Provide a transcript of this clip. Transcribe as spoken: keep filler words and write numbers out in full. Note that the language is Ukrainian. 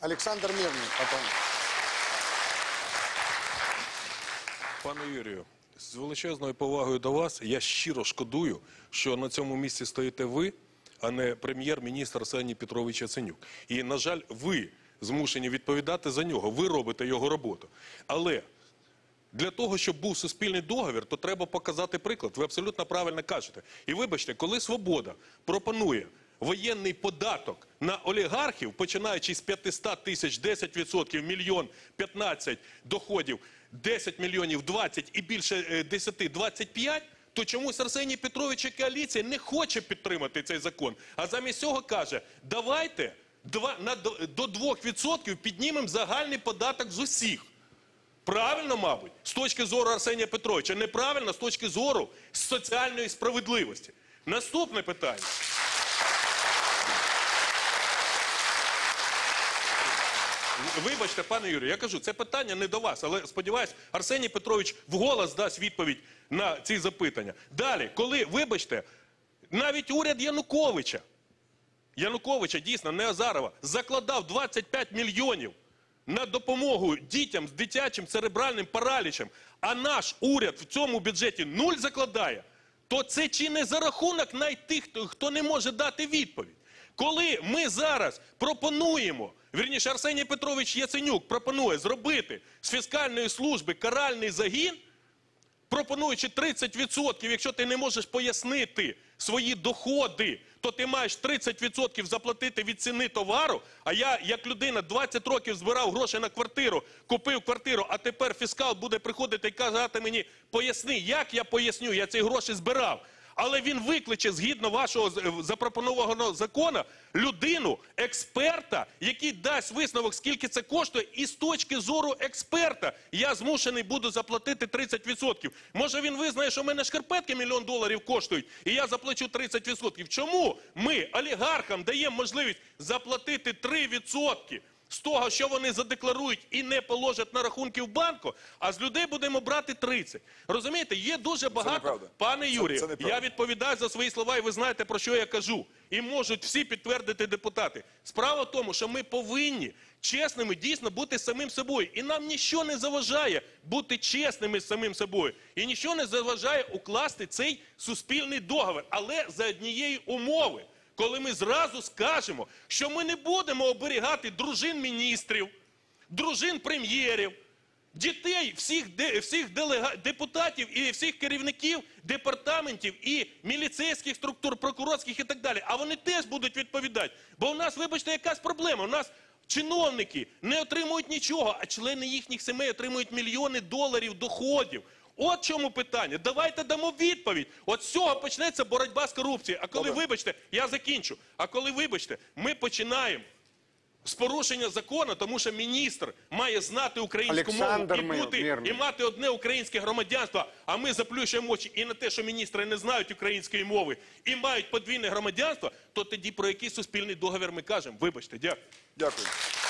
Олександр Мирний потім. Пане Юрію, з величезною повагою до вас, я щиро шкодую, що на цьому місці стоїте ви, а не прем'єр-міністр Арсеній Петрович Яценюк. І, на жаль, ви змушені відповідати за нього, ви робите його роботу. Але для того, щоб був суспільний договір, то треба показати приклад. Ви абсолютно правильно кажете. І вибачте, коли «Свобода» пропонує воєнний податок на олігархів, починаючи з п'ятисот тисяч, десять відсотків, мільйон, п'ятнадцять доходів, десять мільйонів, двадцять і більше десять, двадцять п'ять, то чомусь Арсеній Петрович і коаліція не хоче підтримати цей закон. А замість цього каже, давайте два, на, до двох відсотків піднімемо загальний податок з усіх. Правильно, мабуть, з точки зору Арсенія Петровича. Неправильно з точки зору соціальної справедливості. Наступне питання. Вибачте, пане Юрію, я кажу, це питання не до вас, але, сподіваюсь, Арсеній Петрович вголос дасть відповідь на ці запитання. Далі, коли, вибачте, навіть уряд Януковича, Януковича, дійсно, не Азарова, закладав двадцять п'ять мільйонів на допомогу дітям з дитячим церебральним паралічем, а наш уряд в цьому бюджеті нуль закладає, то це чи не за рахунок навіть тих, хто не може дати відповідь? Коли ми зараз пропонуємо, вірніше, Арсеній Петрович Яценюк пропонує зробити з фіскальної служби каральний загін, пропонуючи тридцять відсотків, якщо ти не можеш пояснити свої доходи, то ти маєш тридцять відсотків заплатити від ціни товару, а я, як людина, двадцять років збирав гроші на квартиру, купив квартиру, а тепер фіскал буде приходити і казати мені, поясни, як я поясню, я ці гроші збирав. Але він викличе, згідно вашого запропонованого закону, людину, експерта, який дасть висновок, скільки це коштує, і з точки зору експерта я змушений буду заплатити тридцять відсотків. Може він визнає, що в мене шкарпетки мільйон доларів коштують, і я заплачу тридцять відсотків. Чому ми олігархам даємо можливість заплатити три відсотки з того, що вони задекларують і не положать на рахунки в банку, а з людей будемо брати тридцять. Розумієте, є дуже багато... Пане Юрію, я відповідаю за свої слова, і ви знаєте, про що я кажу. І можуть всі підтвердити депутати. Справа в тому, що ми повинні чесними дійсно бути самим собою. І нам нічого не заважає бути чесними з самим собою. І нічого не заважає укласти цей суспільний договір. Але за однієї умови. Коли ми зразу скажемо, що ми не будемо оберігати дружин міністрів, дружин прем'єрів, дітей всіх, всіх делега... депутатів і всіх керівників департаментів і міліцейських структур, прокурорських і так далі. А вони теж будуть відповідати. Бо у нас, вибачте, якась проблема. У нас чиновники не отримують нічого, а члени їхніх сімей отримують мільйони доларів доходів. От чому питання. Давайте дамо відповідь. От з цього почнеться боротьба з корупцією. А коли, вибачте, я закінчу, а коли, вибачте, ми починаємо з порушення закону, тому що міністр має знати українську мову і, бути, і мати одне українське громадянство, а ми заплющуємо очі і на те, що міністри не знають української мови і мають подвійне громадянство, то тоді про який суспільний договір ми кажемо? Вибачте, дякую. Дякую.